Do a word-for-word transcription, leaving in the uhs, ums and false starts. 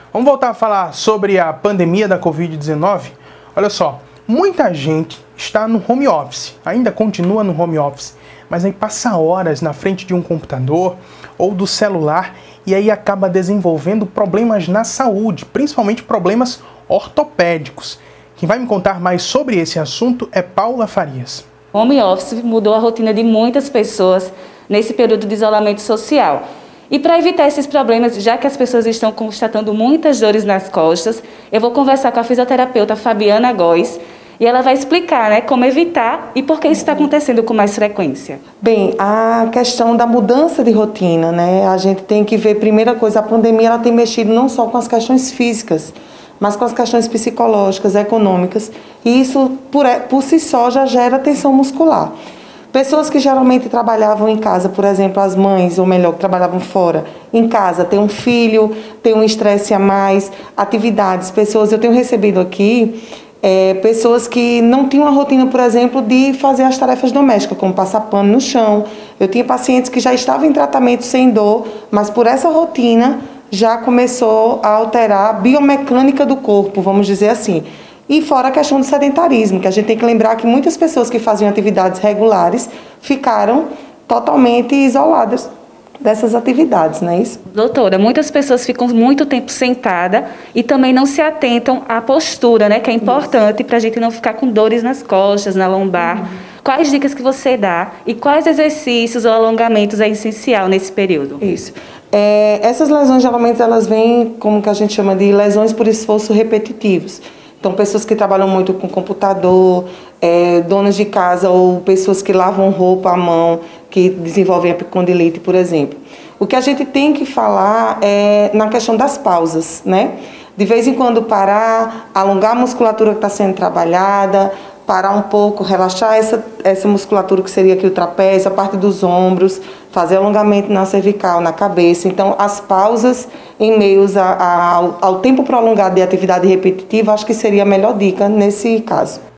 Vamos voltar a falar sobre a pandemia da covid dezenove? Olha só, muita gente está no home office, ainda continua no home office, mas aí passa horas na frente de um computador ou do celular e aí acaba desenvolvendo problemas na saúde, principalmente problemas ortopédicos. Quem vai me contar mais sobre esse assunto é Paula Farias. O home office mudou a rotina de muitas pessoas nesse período de isolamento social. E para evitar esses problemas, já que as pessoas estão constatando muitas dores nas costas, eu vou conversar com a fisioterapeuta Fabiana Góes e ela vai explicar, né, como evitar e por que isso está acontecendo com mais frequência. Bem, a questão da mudança de rotina, né? A gente tem que ver, primeira coisa, a pandemia ela tem mexido não só com as questões físicas, mas com as questões psicológicas, econômicas, e isso por, por si só já gera tensão muscular. Pessoas que geralmente trabalhavam em casa, por exemplo, as mães, ou melhor, que trabalhavam fora, em casa, tem um filho, tem um estresse a mais, atividades, pessoas, eu tenho recebido aqui, é, pessoas que não tinham a rotina, por exemplo, de fazer as tarefas domésticas, como passar pano no chão. Eu tinha pacientes que já estavam em tratamento sem dor, mas por essa rotina já começou a alterar a biomecânica do corpo, vamos dizer assim. E fora a questão do sedentarismo, que a gente tem que lembrar que muitas pessoas que faziam atividades regulares ficaram totalmente isoladas dessas atividades, não é isso? Doutora, muitas pessoas ficam muito tempo sentadas e também não se atentam à postura, né, que é importante para a gente não ficar com dores nas costas, na lombar. Uhum. Quais dicas que você dá e quais exercícios ou alongamentos é essencial nesse período? Isso. É, essas lesões, geralmente, elas vêm, como que a gente chama de lesões por esforço repetitivos. Então, pessoas que trabalham muito com computador, é, donas de casa ou pessoas que lavam roupa à mão, que desenvolvem epicondilite, por exemplo. O que a gente tem que falar é na questão das pausas, né? De vez em quando parar, alongar a musculatura que está sendo trabalhada, parar um pouco, relaxar essa, essa musculatura que seria aqui o trapézio, a parte dos ombros, fazer alongamento na cervical, na cabeça. Então, as pausas em meios a, a, ao, ao tempo prolongado de atividade repetitiva, acho que seria a melhor dica nesse caso.